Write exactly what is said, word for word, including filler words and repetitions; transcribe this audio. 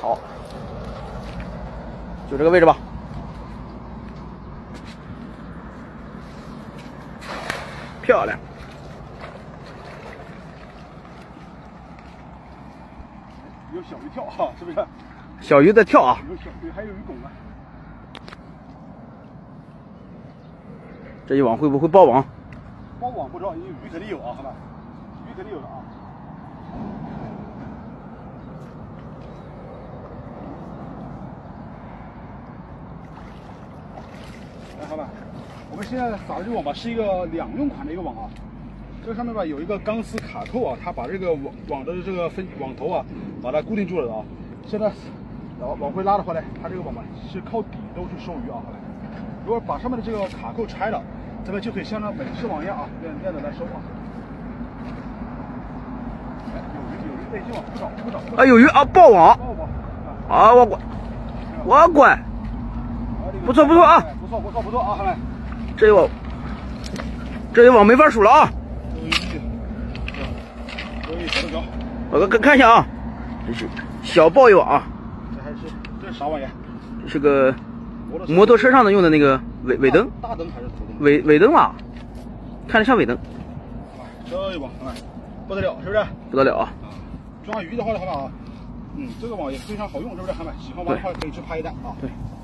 好，就这个位置吧。漂亮。 有小鱼跳哈，是不是？ 小鱼在跳啊。 有小鱼，还有鱼拱啊。 这一网会不会爆网？ 爆网不知道，因为鱼肯定有啊，好吧？鱼肯定有的啊。来，好吧，我们现在撒的这个网吧是一个两用款的一个网啊。这个上面吧有一个钢丝卡扣啊，它把这个网网的这个分网头啊，把它固定住了的啊。现在往往回拉的话呢，它这个网吧是靠底都去收鱼啊。好吧，如果把上面的这个卡扣拆了，咱们就可以像那美式网一样啊，这样这样的来收啊。哎，有鱼有鱼，哎，这网不少不少。啊， 有鱼啊，爆网！ 爆网啊，我管，我管，不错不错啊， 不错不错不错啊，好嘞。 这一网，这一网没法数了啊。我看看一下啊，这是小爆一网啊。 这还是这是啥玩意？ 这是个摩托车上的用的那个尾尾灯。 大灯还是头灯？ 尾尾灯吧，看着像尾灯。 这一网哎，不得了，是不是？ 不得了啊！ 抓鱼的话的话啊，嗯，这个网也非常好用，是不是？韩买喜欢玩的话可以去拍一单啊。 对。